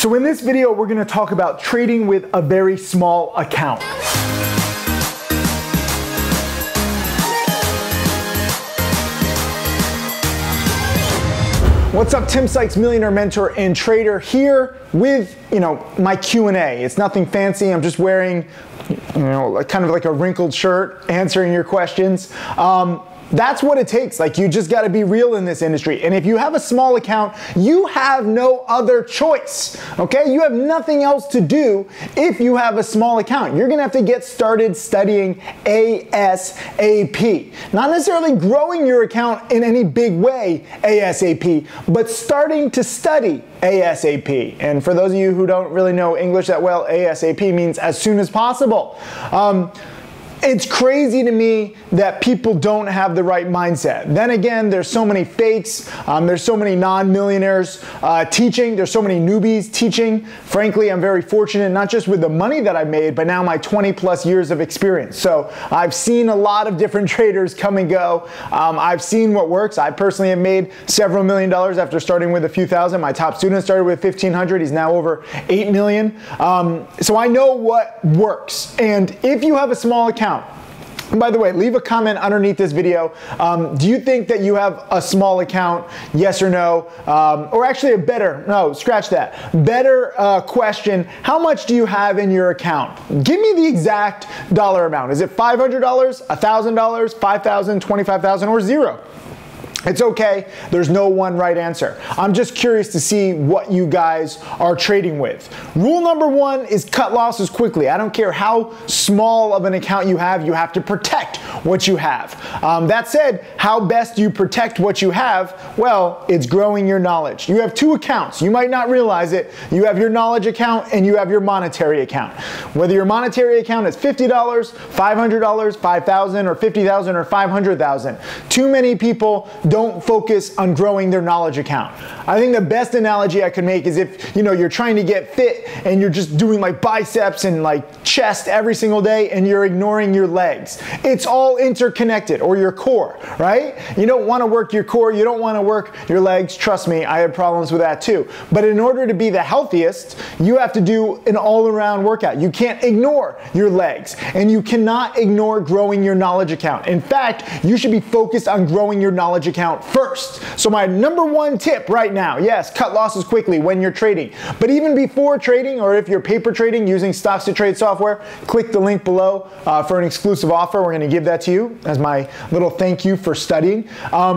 So in this video, we're going to talk about trading with a very small account. What's up, Tim Sykes, millionaire mentor and trader, here with, my Q&A. It's nothing fancy. I'm just wearing, kind of like a wrinkled shirt, answering your questions. That's what it takes. You just got to be real in this industry. And if you have a small account, you have no other choice. Okay? You have nothing else to do if you have a small account. You're going to have to get started studying ASAP. Not necessarily growing your account in any big way ASAP, but starting to study ASAP. And for those of you who don't really know English that well, ASAP means as soon as possible. It's crazy to me that people don't have the right mindset. Then again, there's so many fakes, there's so many non-millionaires teaching, there's so many newbies teaching. Frankly, I'm very fortunate, not just with the money that I've made, but now my 20 plus years of experience. So I've seen a lot of different traders come and go. I've seen what works. I personally have made several $1 million after starting with a few thousand. My top student started with 1,500. He's now over 8 million. So I know what works. And if you have a small account, and by the way, leave a comment underneath this video. Do you think that you have a small account? Yes or no? Or actually scratch that. Better question, how much do you have in your account? Give me the exact dollar amount. Is it $500, $1,000, $5,000, $25,000, or zero? It's okay. There's no one right answer. I'm just curious to see what you guys are trading with. Rule number one is cut losses quickly. I don't care how small of an account you have to protect what you have. That said, how best do you protect what you have? Well, it's growing your knowledge. You have two accounts. You might not realize it. You have your knowledge account and you have your monetary account. Whether your monetary account is $50, $500, $5,000, or $50,000 or $500,000. Too many people don't focus on growing their knowledge account. I think the best analogy I could make is if you're trying to get fit and you're just doing biceps and chest every single day and you're ignoring your legs. It's all interconnected, or your core, right? You don't want to work your core, you don't want to work your legs. Trust me, I had problems with that too. But in order to be the healthiest, you have to do an all-around workout. You can't ignore your legs, and you cannot ignore growing your knowledge account. In fact, you should be focused on growing your knowledge account first. So my number one tip right now, yes, cut losses quickly when you're trading. But even before trading, or if you're paper trading using Stocks to Trade software, click the link below for an exclusive offer. We're going to give that to you as my little thank you for studying.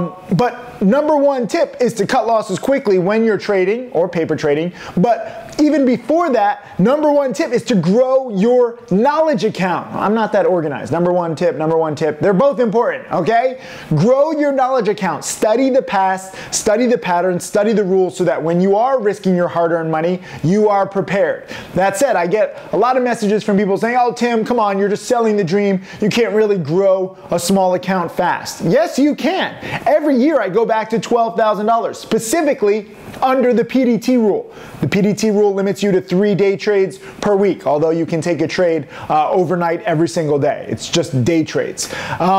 But number one tip is to cut losses quickly when you're trading or paper trading. But even before that, number one tip is to grow your knowledge account. I'm not that organized. Number one tip. They're both important, okay? Grow your knowledge account. Study the past, study the patterns, study the rules so that when you are risking your hard-earned money, you are prepared. That said, I get a lot of messages from people saying, oh, Tim, come on, you're just selling the dream. You can't really grow a small account fast. Yes, you can. Every year I go back to $12,000, specifically under the PDT rule. The PDT rule limits you to 3 day trades per week, although you can take a trade overnight every single day. It's just day trades.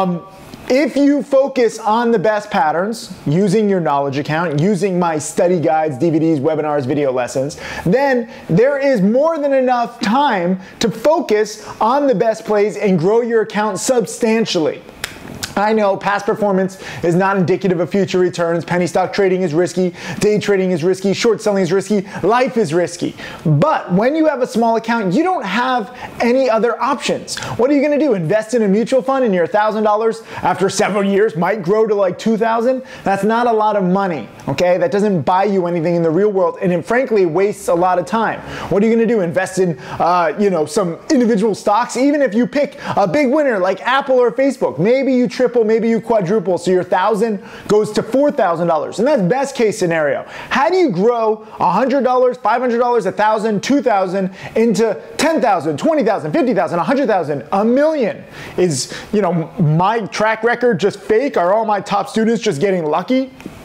If you focus on the best patterns using your knowledge account, using my study guides, DVDs, webinars, video lessons, then there is more than enough time to focus on the best plays and grow your account substantially. I know past performance is not indicative of future returns. Penny stock trading is risky. Day trading is risky. Short selling is risky. Life is risky. But when you have a small account, you don't have any other options. What are you going to do? Invest in a mutual fund and your $1,000 after several years might grow to $2,000? That's not a lot of money, okay? That doesn't buy you anything in the real world, and it frankly wastes a lot of time. What are you going to do? Invest in, some individual stocks? Even if you pick a big winner like Apple or Facebook, maybe you triple, maybe you quadruple, so your $1,000 goes to $4,000, and that's best case scenario. How do you grow $100, $500, $1,000, $2,000 into $10,000, $20,000, $50,000, $100,000, $1 million? Is my track record just fake? Are all my top students just getting lucky?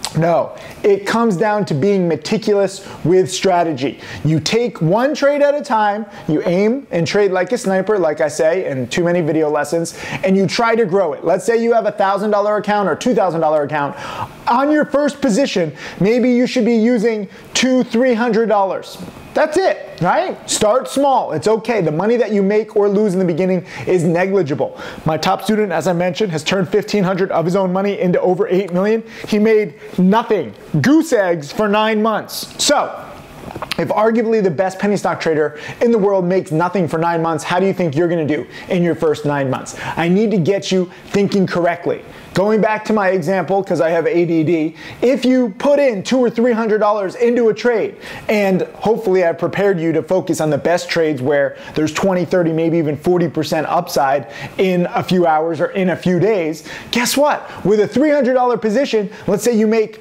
No, it comes down to being meticulous with strategy. You take one trade at a time, you aim and trade like a sniper, like I say in too many video lessons, and you try to grow it. Let's say you have a $1,000 account or $2,000 account. On your first position, maybe you should be using $200, $300. That's it, right? Start small. It's okay. The money that you make or lose in the beginning is negligible. My top student, as I mentioned, has turned $1,500 of his own money into over $8 million. He made nothing, goose eggs, for 9 months. So, if arguably the best penny stock trader in the world makes nothing for 9 months, how do you think you're going to do in your first 9 months? I need to get you thinking correctly. Going back to my example, because I have ADD, if you put in $200 or $300 into a trade, and hopefully I've prepared you to focus on the best trades where there's 20, 30, maybe even 40% upside in a few hours or in a few days, guess what? With a $300 position, let's say you make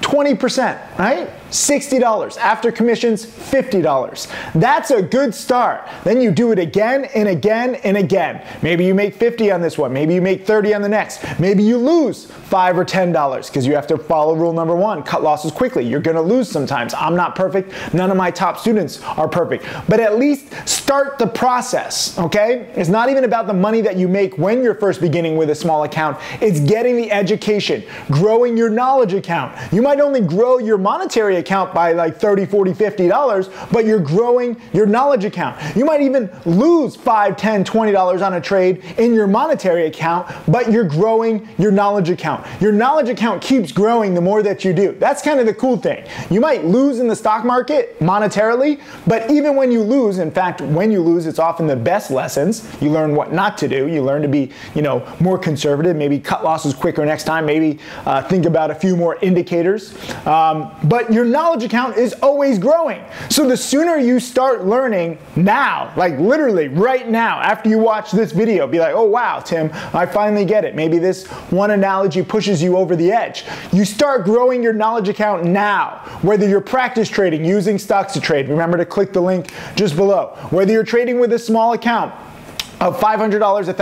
20%, right? $60. After commissions, $50. That's a good start. Then you do it again and again and again. Maybe you make 50 on this one. Maybe you make 30 on the next. Maybe you lose $5 or $10 because you have to follow rule number 1, cut losses quickly. You're going to lose sometimes. I'm not perfect. None of my top students are perfect. But at least start the process, okay? It's not even about the money that you make when you're first beginning with a small account. It's getting the education, growing your knowledge account. You might only grow your monetary account by like $30, $40, $50, but you're growing your knowledge account. You might even lose $5, $10, $20 on a trade in your monetary account, but you're growing your knowledge account. Your knowledge account keeps growing the more that you do. That's kind of the cool thing. You might lose in the stock market monetarily, but even when you lose, in fact, when you lose, it's often the best lessons. You learn what not to do. You learn to be, more conservative, maybe cut losses quicker next time, maybe think about a few more indicators. But your knowledge account is always growing. So the sooner you start learning now, like literally right now, after you watch this video, be like, oh wow, Tim, I finally get it. Maybe this one analogy pushes you over the edge. You start growing your knowledge account now, whether you're practice trading using stocks to trade. Remember to click the link just below. Whether you're trading with a small account of $500, $1,000,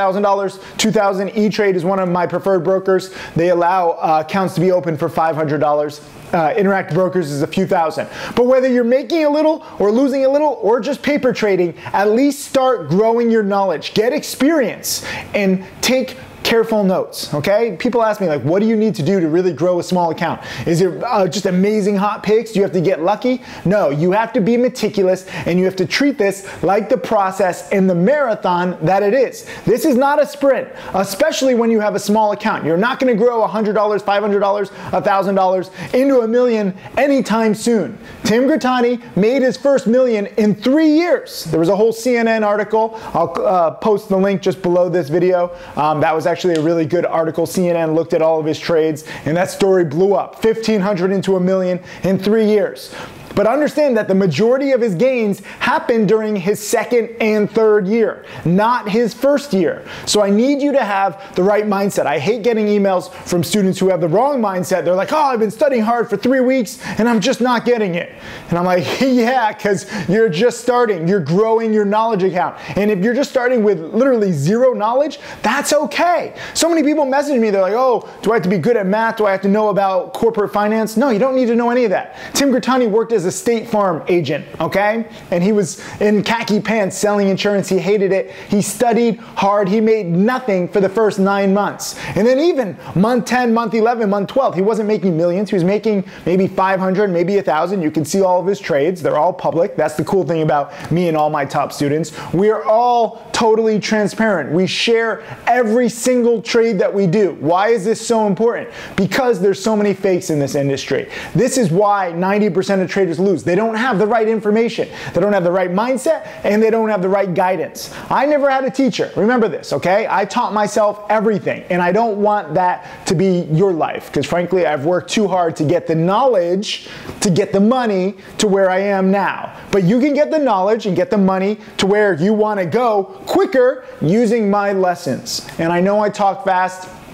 $2,000, E-Trade is one of my preferred brokers. They allow accounts to be open for $500. Interactive Brokers is a few thousand. But whether you're making a little or losing a little or just paper trading, at least start growing your knowledge. Get experience and take careful notes, okay? People ask me, like, what do you need to do to really grow a small account? Is it just amazing hot picks? Do you have to get lucky? No, you have to be meticulous and you have to treat this like the process and the marathon that it is. This is not a sprint, especially when you have a small account. You're not gonna grow $100, $500, $1,000 into $1 million anytime soon. Tim Grittani made his first $1 million in 3 years. There was a whole CNN article. I'll post the link just below this video. That was actually a really good article. CNN looked at all of his trades and that story blew up. 1,500 into $1 million in 3 years. But understand that the majority of his gains happened during his second and third year, not his first year. So I need you to have the right mindset. I hate getting emails from students who have the wrong mindset. They're like, oh, I've been studying hard for 3 weeks and I'm just not getting it. And I'm like, yeah, because you're just starting. You're growing your knowledge account. And if you're just starting with literally zero knowledge, that's okay. So many people message me. They're like, oh, do I have to be good at math? Do I have to know about corporate finance? No, you don't need to know any of that. Tim Grittani worked as a State Farm agent, okay? And he was in khaki pants selling insurance. He hated it. He studied hard. He made nothing for the first 9 months. And then even month 10, month 11, month 12, he wasn't making millions. He was making maybe 500, maybe 1,000. You can see all of his trades. They're all public. That's the cool thing about me and all my top students. We are all totally transparent. We share every single trade that we do. Why is this so important? Because there's so many fakes in this industry. This is why 90% of traders lose. They don't have the right information. They don't have the right mindset and they don't have the right guidance. I never had a teacher. Remember this, okay? I taught myself everything and I don't want that to be your life because frankly, I've worked too hard to get the knowledge to get the money to where I am now. But you can get the knowledge and get the money to where you want to go quicker using my lessons. And I know I talk fast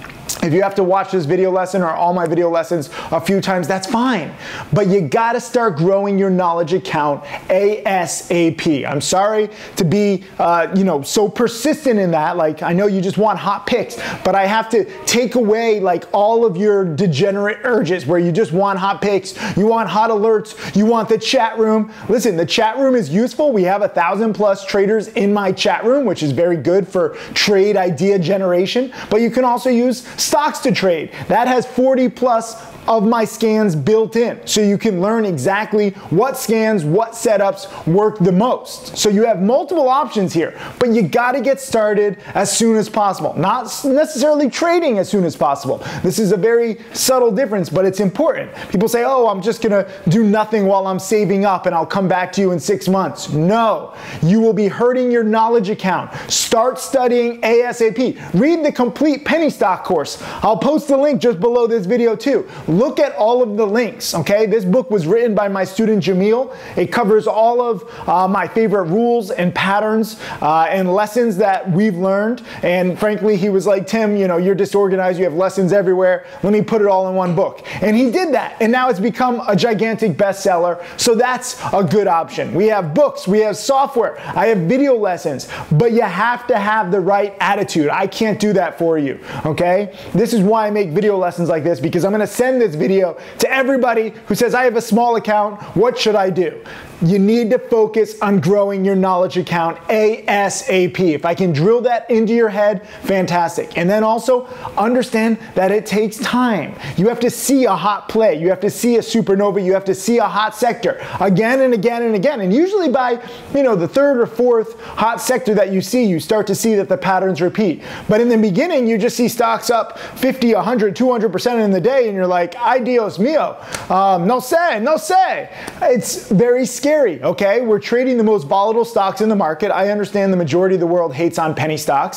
If you have to watch this video lesson or all my video lessons a few times, that's fine. But you gotta start growing your knowledge account ASAP. I'm sorry to be so persistent in that. Like, I know you just want hot picks, but I have to take away like all of your degenerate urges where you just want hot picks, you want hot alerts, you want the chat room. Listen, the chat room is useful. We have 1,000+ traders in my chat room, which is very good for trade idea generation, but you can also use stocks to trade. That has 40+ of my scans built in. So you can learn exactly what scans, what setups work the most. So you have multiple options here, but you gotta get started as soon as possible. Not necessarily trading as soon as possible. This is a very subtle difference, but it's important. People say, oh, I'm just gonna do nothing while I'm saving up and I'll come back to you in 6 months. No, you will be hurting your knowledge account. Start studying ASAP. Read the complete penny stock course. I'll post the link just below this video too. Look at all of the links, okay? This book was written by my student Jamil. It covers all of my favorite rules and patterns and lessons that we've learned. And frankly, he was like, Tim, you're disorganized, you have lessons everywhere. Let me put it all in one book. And he did that. And now it's become a gigantic bestseller. So that's a good option. We have books, we have software, I have video lessons, but you have to have the right attitude. I can't do that for you, okay? This is why I make video lessons like this, because I'm gonna send this video to everybody who says, I have a small account, what should I do? You need to focus on growing your knowledge account ASAP. If I can drill that into your head, fantastic. And then also understand that it takes time. You have to see a hot play. You have to see a supernova. You have to see a hot sector again and again and again. And usually by, the third or fourth hot sector that you see, you start to see that the patterns repeat. But in the beginning, you just see stocks up 50, 100, 200% in the day, and you're like, ay Dios mío, no sé, no sé. It's very scary. Okay, we're trading the most volatile stocks in the market. I understand the majority of the world hates on penny stocks,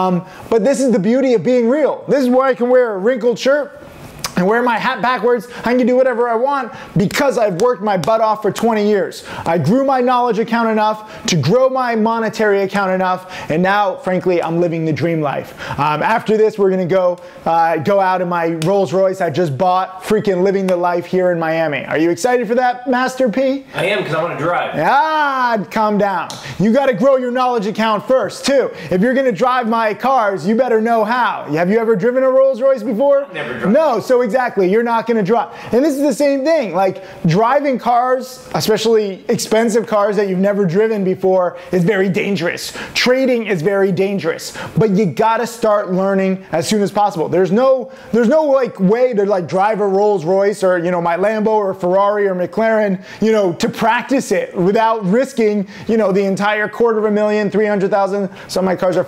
but this is the beauty of being real. This is where I can wear a wrinkled shirt and wear my hat backwards. I can do whatever I want because I've worked my butt off for 20 years. I grew my knowledge account enough to grow my monetary account enough, and now, frankly, I'm living the dream life. After this, we're gonna go out in my Rolls Royce I just bought, freaking living the life here in Miami. Are you excited for that, Master P? I am, because I want to drive. Ah, calm down. You gotta grow your knowledge account first, too. If you're gonna drive my cars, you better know how. Have you ever driven a Rolls Royce before? Never driven. No, so exactly, you're not gonna drive. And this is the same thing, like driving cars, especially expensive cars that you've never driven before, is very dangerous. Trading is very dangerous, but you gotta start learning as soon as possible. There's no like way to like drive a Rolls Royce or my Lambo or Ferrari or McLaren, to practice it without risking, the entire $250,000, $300,000. Some of my cars are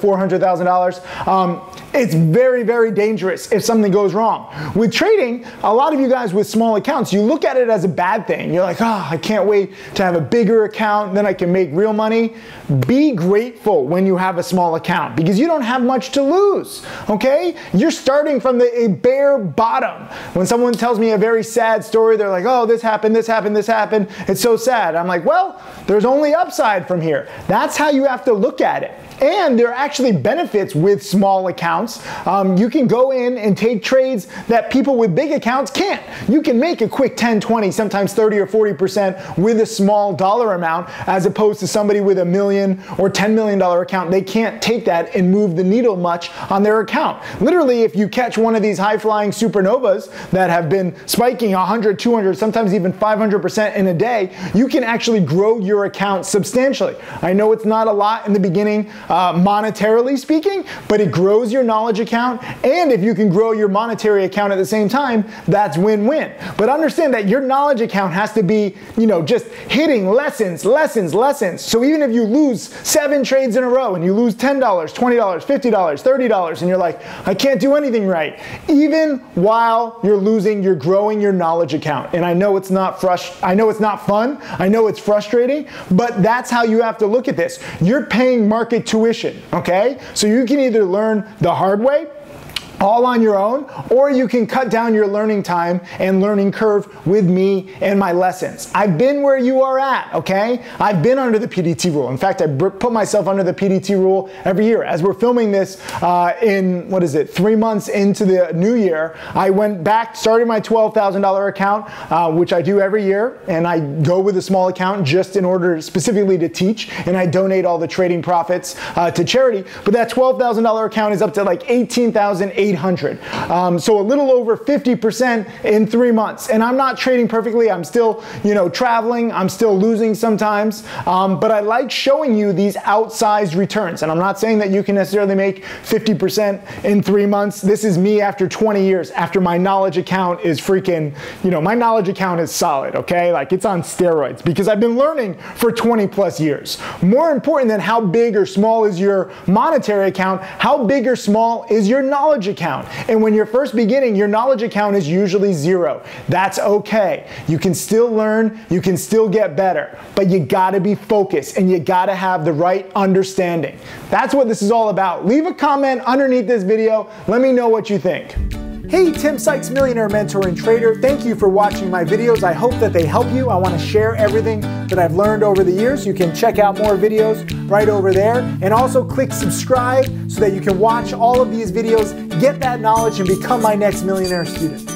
$400,000. It's very, very dangerous if something goes wrong. With trading, a lot of you guys with small accounts, you look at it as a bad thing. You're like, oh, I can't wait to have a bigger account, then I can make real money. Be grateful when you have a small account because you don't have much to lose, okay? You're starting from a bare bottom. When someone tells me a very sad story, they're like, oh, this happened, this happened, this happened. It's so sad. I'm like, well, there's only upside from here. That's how you have to look at it. And there are actually benefits with small accounts. You can go in and take trades that people with big accounts can't. You can make a quick 10, 20, sometimes 30 or 40% with a small dollar amount as opposed to somebody with $1 million or $10 million account. They can't take that and move the needle much on their account. Literally, if you catch one of these high-flying supernovas that have been spiking 100, 200, sometimes even 500% in a day, you can actually grow your account substantially. I know it's not a lot in the beginning, monetarily speaking, but it grows your knowledge account, and if you can grow your monetary account at the same time, that's win-win. But understand that your knowledge account has to be, just hitting lessons. So even if you lose 7 trades in a row and you lose $10, $20, $50, $30, and you're like, I can't do anything right, even while you're losing, you're growing your knowledge account. And I know it's not fun, I know it's frustrating, but that's how you have to look at this. You're paying market tuition, okay? So you can either learn the hard way all on your own, or you can cut down your learning time and learning curve with me and my lessons. I've been where you are at, okay? I've been under the PDT rule. In fact, I put myself under the PDT rule every year. As we're filming this in, 3 months into the new year, I went back, started my $12,000 account, which I do every year, and I go with a small account just in order specifically to teach, and I donate all the trading profits to charity. But that $12,000 account is up to like $18,800. So a little over 50% in 3 months. And I'm not trading perfectly. I'm still, traveling. I'm still losing sometimes. But I like showing you these outsized returns. And I'm not saying that you can necessarily make 50% in 3 months. This is me after 20 years, after my knowledge account is freaking, my knowledge account is solid, okay? Like it's on steroids because I've been learning for 20 plus years. More important than how big or small is your monetary account, how big or small is your knowledge account? And when you're first beginning, your knowledge account is usually 0. That's okay. You can still learn, you can still get better, but you gotta be focused and you gotta have the right understanding. That's what this is all about. Leave a comment underneath this video. Let me know what you think. Hey, Tim Sykes, Millionaire Mentor and Trader. Thank you for watching my videos. I hope that they help you. I want to share everything that I've learned over the years. You can check out more videos right over there. And also click subscribe so that you can watch all of these videos, get that knowledge, and become my next millionaire student.